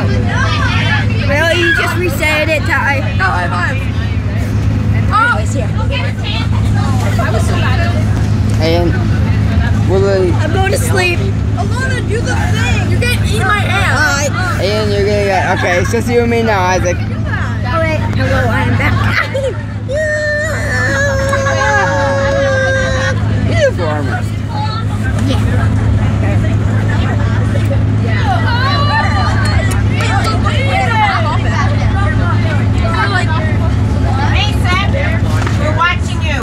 Well, you just reset it, Ty. No, high five. Oh, it's here. I was so bad. And I'm going to sleep. Alana, do the thing. You're gonna eat my ass. and you're gonna get, okay, it's just you and me now, Isaac. Alright, hello, I'm back.